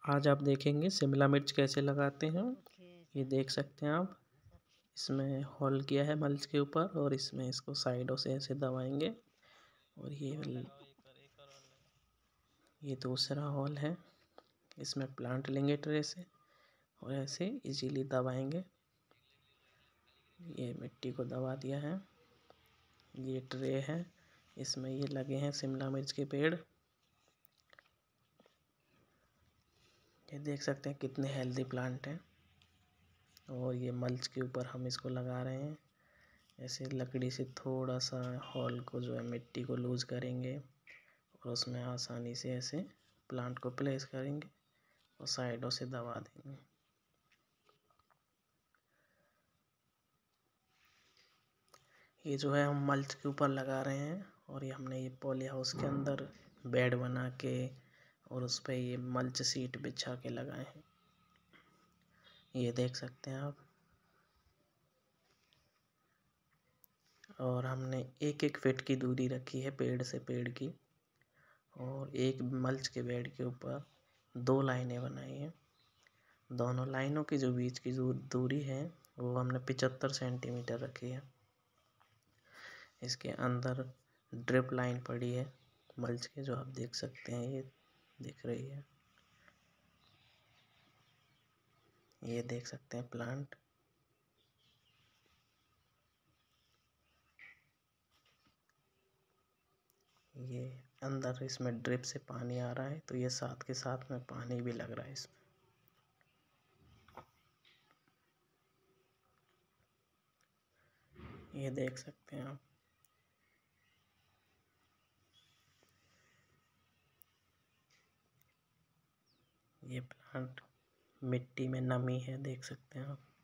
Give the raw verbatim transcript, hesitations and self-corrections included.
आज आप देखेंगे शिमला मिर्च कैसे लगाते हैं। ये देख सकते हैं आप, इसमें होल किया है मल्च के ऊपर और इसमें इसको साइडों से ऐसे दबाएंगे और ये ये दूसरा होल है। इसमें प्लांट लेंगे ट्रे से और ऐसे इजीली दबाएंगे। ये मिट्टी को दबा दिया है। ये ट्रे है, इसमें ये लगे हैं शिमला मिर्च के पेड़। ये देख सकते हैं कितने हेल्दी प्लांट हैं। और ये मल्च के ऊपर हम इसको लगा रहे हैं। ऐसे लकड़ी से थोड़ा सा होल को जो है मिट्टी को लूज करेंगे और उसमें आसानी से ऐसे प्लांट को प्लेस करेंगे और साइडों से दबा देंगे। ये जो है हम मल्च के ऊपर लगा रहे हैं और ये हमने ये पॉली हाउस के अंदर बेड बना के और उस पर ये मल्च सीट बिछा के लगाए हैं। ये देख सकते हैं आप। और हमने एक एक फीट की दूरी रखी है पेड़ से पेड़ की और एक मल्च के बेड के ऊपर दो लाइनें बनाई हैं। दोनों लाइनों की जो बीच की दूरी है वो हमने पचहत्तर सेंटीमीटर रखी है। इसके अंदर ड्रिप लाइन पड़ी है मल्च के, जो आप देख सकते हैं, ये दिख रही है। ये देख सकते हैं प्लांट। ये अंदर इसमें ड्रिप से पानी आ रहा है तो ये साथ के साथ में पानी भी लग रहा है इसमें। ये देख सकते हैं आप। ये प्लांट मिट्टी में नमी है, देख सकते हैं आप।